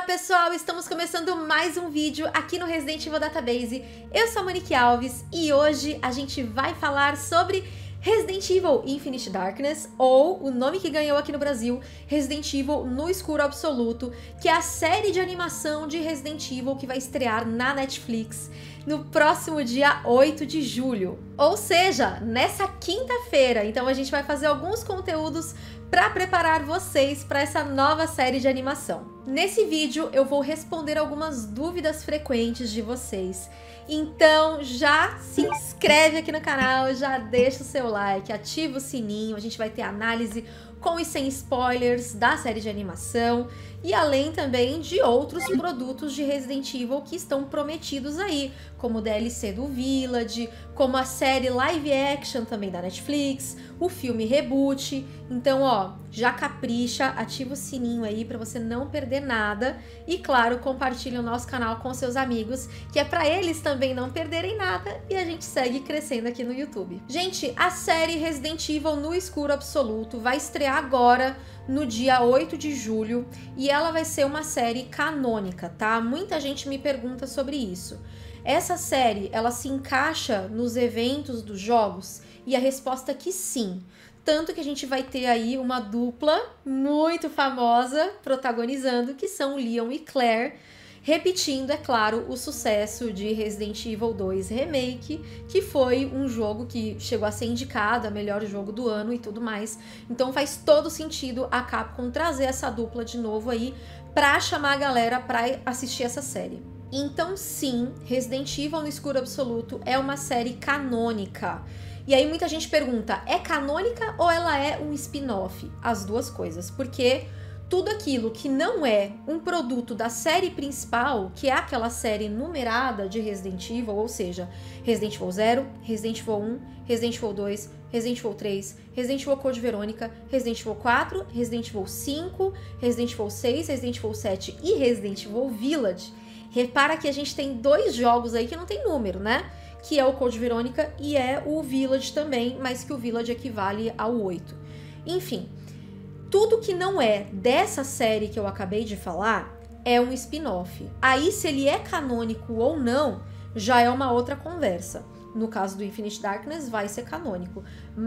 pessoal, estamos começando mais um vídeo aqui no Resident Evil Database. Eu sou a Monique Alves e hoje a gente vai falar sobre Resident Evil Infinite Darkness, ou o nome que ganhou aqui no Brasil, Resident Evil no Escuro Absoluto, que é a série de animação de Resident Evil que vai estrear na Netflix no próximo dia 8 de julho. Ou seja, nessa quinta-feira. Então a gente vai fazer alguns conteúdos para preparar vocês para essa nova série de animação. Nesse vídeo eu vou responder algumas dúvidas frequentes de vocês. Então já se inscreve aqui no canal, já deixa o seu like, ativa o sininho, a gente vai ter análise com e sem spoilers da série de animação e além também de outros produtos de Resident Evil que estão prometidos aí, como o DLC do Village, como a série live action também da Netflix, o filme Reboot. Então, ó, já capricha, ativa o sininho aí pra você não perder nada e, claro, compartilha o nosso canal com seus amigos, que é pra eles também não perderem nada e a gente segue crescendo aqui no YouTube. Gente, a série Resident Evil no Escuro Absoluto vai estrear agora no dia 8 de julho e ela vai ser uma série canônica, tá? Muita gente me pergunta sobre isso. Essa série, ela se encaixa nos eventos dos jogos? E a resposta é que sim. Tanto que a gente vai ter aí uma dupla muito famosa protagonizando, que são Leon e Claire, repetindo, é claro, o sucesso de Resident Evil 2 Remake, que foi um jogo que chegou a ser indicado a melhor jogo do ano e tudo mais. Então faz todo sentido a Capcom trazer essa dupla de novo aí pra chamar a galera pra assistir essa série. Então sim, Resident Evil no Escuro Absoluto é uma série canônica. E aí muita gente pergunta, é canônica ou ela é um spin-off? As duas coisas, porque tudo aquilo que não é um produto da série principal, que é aquela série numerada de Resident Evil, ou seja, Resident Evil 0, Resident Evil 1, Resident Evil 2, Resident Evil 3, Resident Evil Code Verônica, Resident Evil 4, Resident Evil 5, Resident Evil 6, Resident Evil 7 e Resident Evil Village. Repara que a gente tem dois jogos aí que não tem número, né? Que é o Code Verônica e é o Village também, mas que o Village equivale ao 8. Enfim, tudo que não é dessa série que eu acabei de falar é um spin-off. Aí, se ele é canônico ou não, já é uma outra conversa. No caso do Infinite Darkness, vai ser canônico.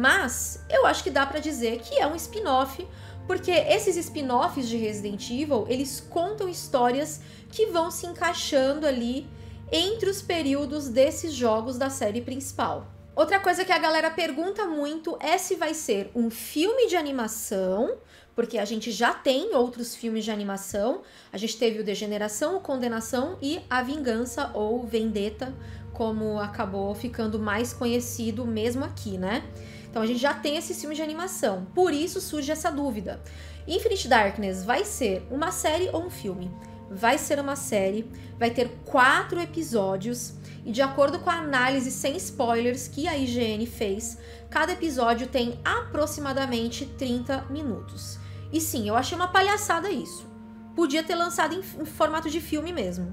Mas eu acho que dá pra dizer que é um spin-off, porque esses spin-offs de Resident Evil, eles contam histórias que vão se encaixando ali entre os períodos desses jogos da série principal. Outra coisa que a galera pergunta muito é se vai ser um filme de animação, porque a gente já tem outros filmes de animação. A gente teve o Degeneração, o Condenação e a Vingança, ou Vendetta, como acabou ficando mais conhecido mesmo aqui, né? Então a gente já tem esses filmes de animação, por isso surge essa dúvida. Infinite Darkness vai ser uma série ou um filme? Vai ser uma série, vai ter 4 episódios e de acordo com a análise sem spoilers que a IGN fez, cada episódio tem aproximadamente 30 minutos. E sim, eu achei uma palhaçada isso. Podia ter lançado em formato de filme mesmo,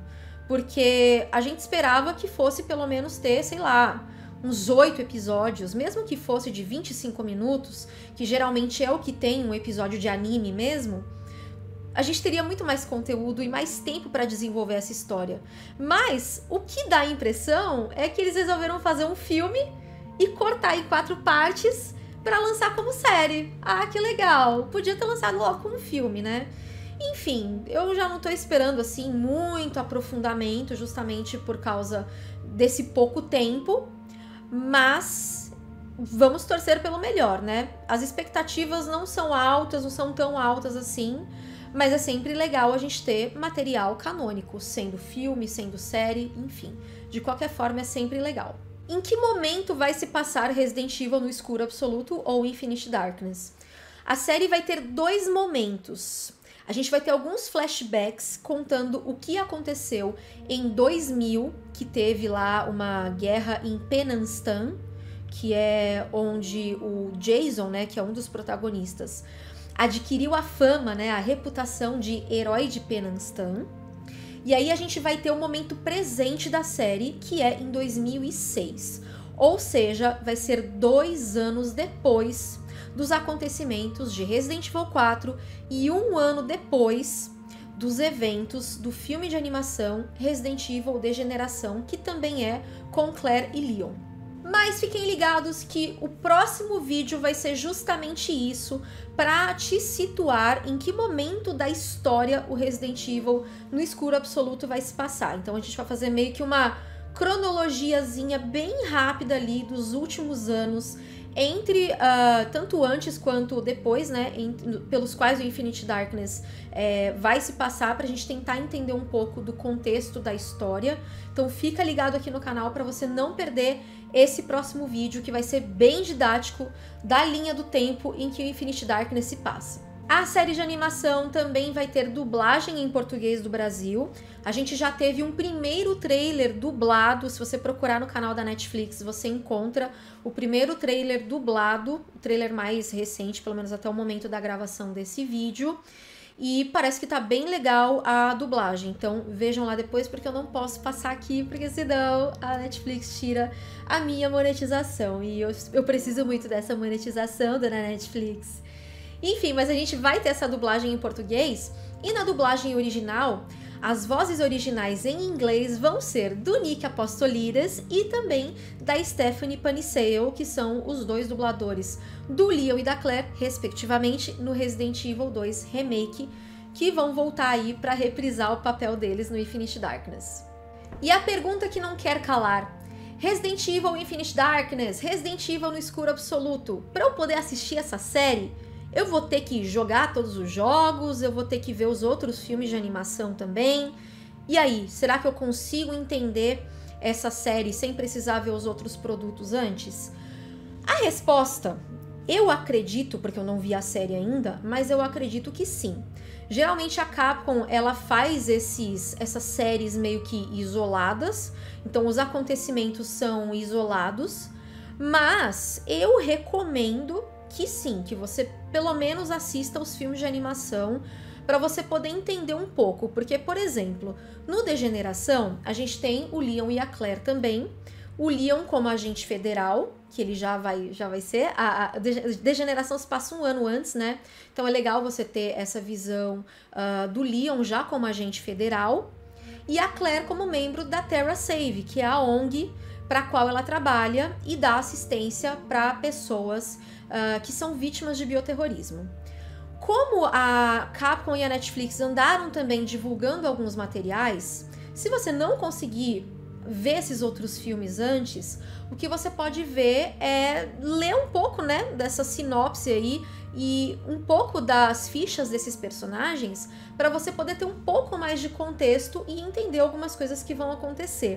porque a gente esperava que fosse pelo menos ter, sei lá, uns 8 episódios, mesmo que fosse de 25 minutos, que geralmente é o que tem um episódio de anime mesmo. A gente teria muito mais conteúdo e mais tempo para desenvolver essa história. Mas o que dá a impressão é que eles resolveram fazer um filme e cortar em 4 partes para lançar como série. Ah, que legal! Podia ter lançado logo como filme, né? Enfim, eu já não tô esperando assim muito aprofundamento, justamente por causa desse pouco tempo, mas vamos torcer pelo melhor, né? As expectativas não são altas, não são tão altas assim, mas é sempre legal a gente ter material canônico, sendo filme, sendo série, enfim. De qualquer forma, é sempre legal. Em que momento vai se passar Resident Evil no Escuro Absoluto ou Infinite Darkness? A série vai ter 2 momentos. A gente vai ter alguns flashbacks contando o que aconteceu em 2000, que teve lá uma guerra em Penanstan, que é onde o Jason, né, que é um dos protagonistas, adquiriu a fama, né, a reputação de herói de Penanstan. E aí a gente vai ter o momento presente da série, que é em 2006. Ou seja, vai ser 2 anos depois dos acontecimentos de Resident Evil 4 e 1 ano depois dos eventos do filme de animação Resident Evil Degeneração, que também é com Claire e Leon. Mas fiquem ligados que o próximo vídeo vai ser justamente isso, para te situar em que momento da história o Resident Evil no escuro absoluto vai se passar. Então a gente vai fazer meio que uma cronologiazinha bem rápida ali dos últimos anos, entre tanto antes quanto depois, né, pelos quais o Infinite Darkness vai se passar, pra gente tentar entender um pouco do contexto da história. Então fica ligado aqui no canal para você não perder esse próximo vídeo, que vai ser bem didático da linha do tempo em que o Infinite Darkness se passa. A série de animação também vai ter dublagem em português do Brasil. A gente já teve um primeiro trailer dublado. Se você procurar no canal da Netflix, você encontra o primeiro trailer dublado, o trailer mais recente, pelo menos até o momento da gravação desse vídeo. E parece que tá bem legal a dublagem, então vejam lá depois, porque eu não posso passar aqui, porque senão a Netflix tira a minha monetização. E eu preciso muito dessa monetização da Netflix. Enfim, mas a gente vai ter essa dublagem em português, e na dublagem original, as vozes originais em inglês vão ser do Nick Apostolides e também da Stephanie Paniseio, que são os dois dubladores do Leon e da Claire, respectivamente, no Resident Evil 2 Remake, que vão voltar aí para reprisar o papel deles no Infinite Darkness. E a pergunta que não quer calar: Resident Evil Infinite Darkness, Resident Evil no escuro absoluto, para eu poder assistir essa série, eu vou ter que jogar todos os jogos, eu vou ter que ver os outros filmes de animação também. E aí, será que eu consigo entender essa série sem precisar ver os outros produtos antes? A resposta, eu acredito, porque eu não vi a série ainda, mas eu acredito que sim. Geralmente a Capcom, ela faz essas séries meio que isoladas, então os acontecimentos são isolados, mas eu recomendo que sim, que você pelo menos assista os filmes de animação para você poder entender um pouco, porque, por exemplo, no Degeneração, a gente tem o Leon e a Claire também, o Leon como agente federal, que ele já vai ser, a Degeneração se passa um ano antes, né, então é legal você ter essa visão do Leon já como agente federal, e a Claire como membro da Terra Save, que é a ONG para a qual ela trabalha e dá assistência para pessoas que são vítimas de bioterrorismo. Como a Capcom e a Netflix andaram também divulgando alguns materiais, se você não conseguir ver esses outros filmes antes, o que você pode ver é ler um pouco, né, dessa sinopse aí e um pouco das fichas desses personagens, para você poder ter um pouco mais de contexto e entender algumas coisas que vão acontecer.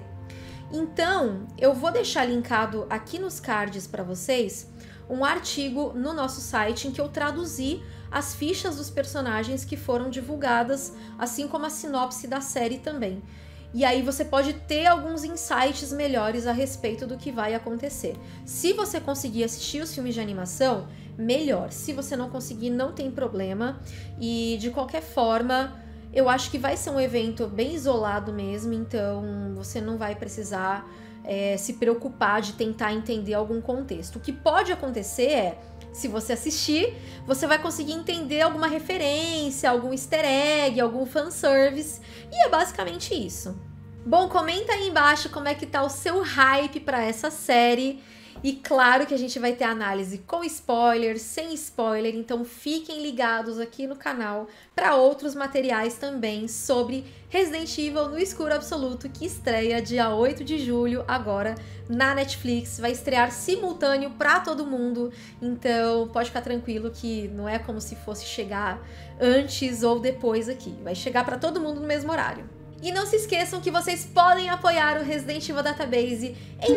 Então, eu vou deixar linkado aqui nos cards para vocês um artigo no nosso site em que eu traduzi as fichas dos personagens que foram divulgadas, assim como a sinopse da série também. E aí você pode ter alguns insights melhores a respeito do que vai acontecer. Se você conseguir assistir os filmes de animação, melhor. Se você não conseguir, não tem problema. E de qualquer forma, eu acho que vai ser um evento bem isolado mesmo, então você não vai precisar se preocupar de tentar entender algum contexto. O que pode acontecer é, se você assistir, você vai conseguir entender alguma referência, algum easter egg, algum fanservice, e é basicamente isso. Bom, comenta aí embaixo como é que tá o seu hype para essa série. E claro que a gente vai ter análise com spoiler, sem spoiler, então fiquem ligados aqui no canal para outros materiais também sobre Resident Evil no escuro absoluto, que estreia dia 8 de julho agora na Netflix. Vai estrear simultâneo para todo mundo, então pode ficar tranquilo que não é como se fosse chegar antes ou depois aqui, vai chegar para todo mundo no mesmo horário. E não se esqueçam que vocês podem apoiar o Resident Evil Database em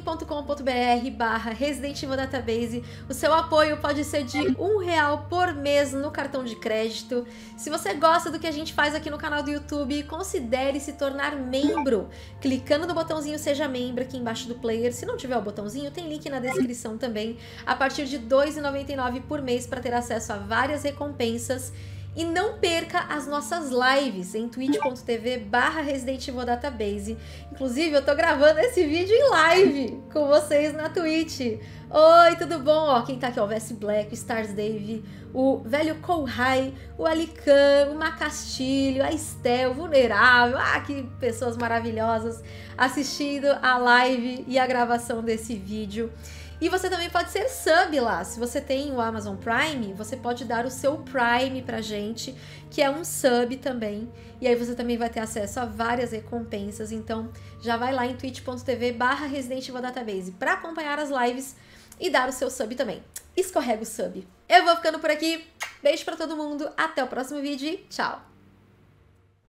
padrim.com.br/Resident Evil Database. O seu apoio pode ser de R$1 por mês no cartão de crédito. Se você gosta do que a gente faz aqui no canal do YouTube, considere se tornar membro, clicando no botãozinho Seja Membro aqui embaixo do player. Se não tiver o botãozinho, tem link na descrição também, a partir de R$2,99 por mês para ter acesso a várias recompensas. E não perca as nossas lives em twitch.tv/Resident Evil Database. Inclusive, eu tô gravando esse vídeo em live com vocês na Twitch. Oi, tudo bom? Ó, quem tá aqui, ó, o Vess Black, o Stars Dave, o Velho Kouhai, o Alican, o Macastilho, a Estel, o Vulnerável. Ah, que pessoas maravilhosas assistindo a live e a gravação desse vídeo. E você também pode ser sub lá. Se você tem o Amazon Prime, você pode dar o seu Prime pra gente, que é um sub também. E aí você também vai ter acesso a várias recompensas. Então já vai lá em twitch.tv/Resident Evil Database pra acompanhar as lives e dar o seu sub também. Escorrega o sub. Eu vou ficando por aqui. Beijo pra todo mundo. Até o próximo vídeo e tchau!